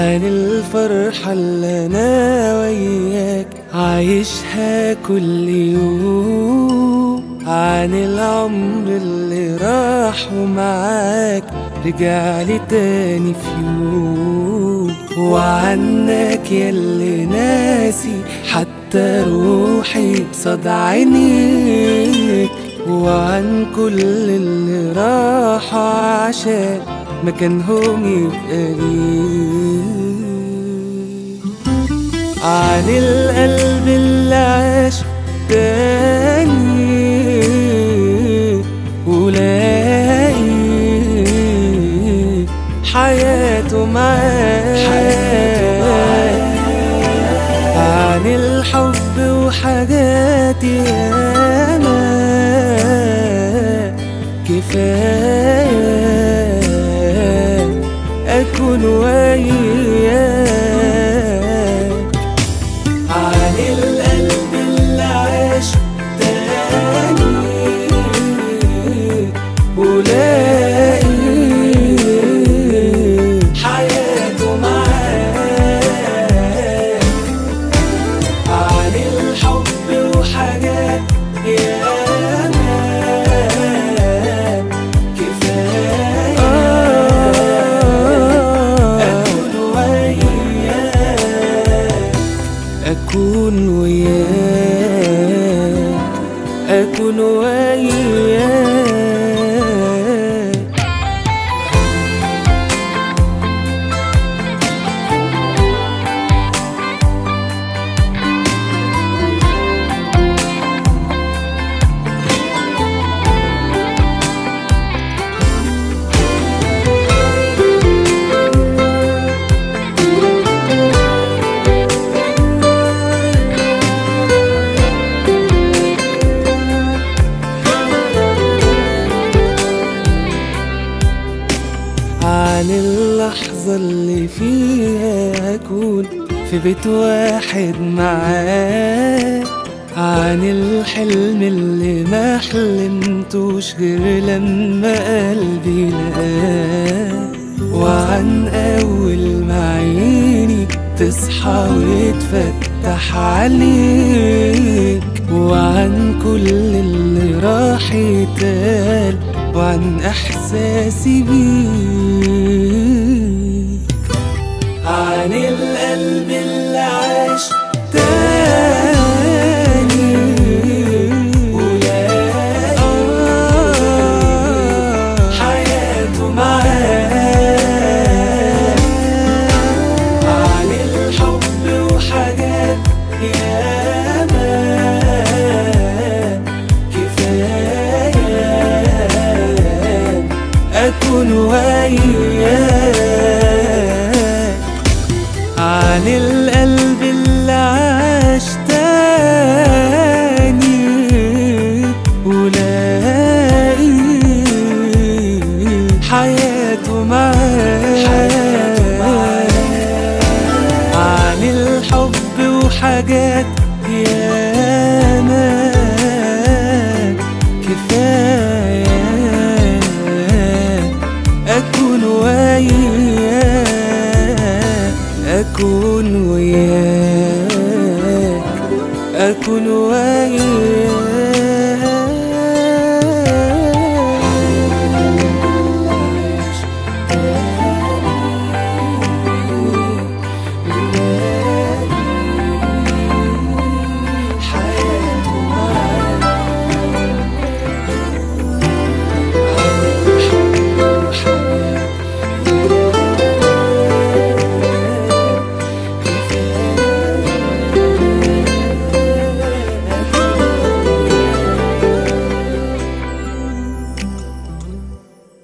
عن الفرحة اللي أنا وياك عايشها كل يوم، عن العمر اللي راح ومعاك رجعلي تاني في يوم، وعنك ياللي ناسي حتى روحي صد عينيك، وعن كل اللي راحوا عشان مكانهم يبقى ليك، عن القلب اللي عاش تاني ولاقي حياته معاك، عن الحب وحاجات ياما كفاية أكون وياك، عن القلب اللي عاش تاني ولاقي حياته معاك، عن الحب وحاجات ياما كفاية أكون وياك، أكون وياك. عن اللحظة اللي فيها أكون في بيت واحد معاك، عن الحلم اللي ما حلمتوش غير لما قلبي لقاك، وعن أول ما عيني تصحى وتفتح عليك، وعن كل اللي راح يتقال، وعن إحساسي بيك، عن القلب اللي عاش تاني ولاقي حياته معاك، عن الحب وحاجات ياما أكون وياك، عن القلب اللي عاش تاني ولاقي حياته معاك، عن الحب وحاجات ياما كفاية أكون وياك، أكون وياك، أكون وياك.